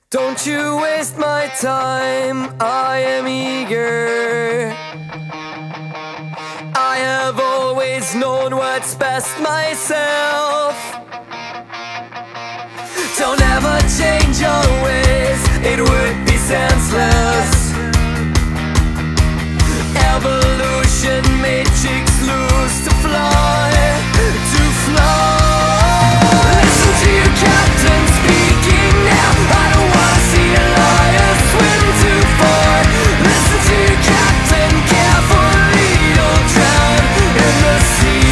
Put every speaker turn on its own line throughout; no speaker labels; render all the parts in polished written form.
Don't you waste my time, I am eager. I have always known what's best myself. Don't ever change your ways, it would be senseless. Evolution made chicks lose to fly, to fly. Listen to your captain speaking now. I don't wanna see a liar swim too far. Listen to your captain carefully, you'll drown in the sea.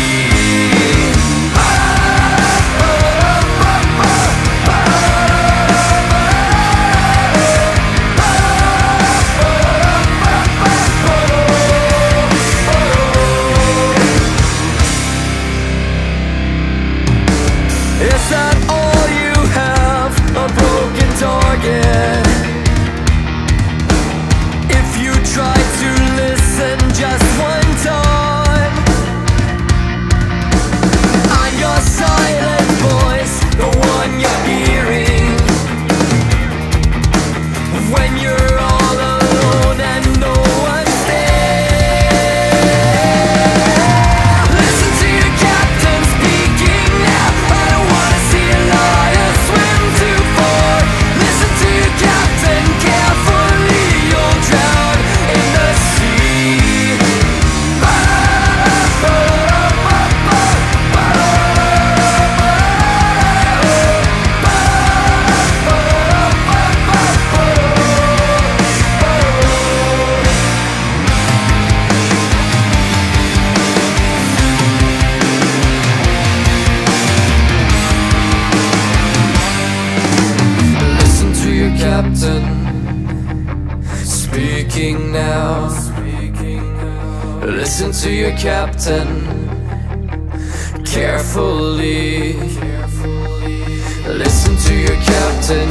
Is that all you have? A broken target? If you try to listen just one time, I'm your silent voice, the one you're hearing when you're all alone and no one's there. Listen to your captain speaking now. I don't wanna see a liar swim too far. Listen to your captain carefully, you'll drown in the sea. Listen to your captain speaking now. Listen to your captain carefully. Listen to your captain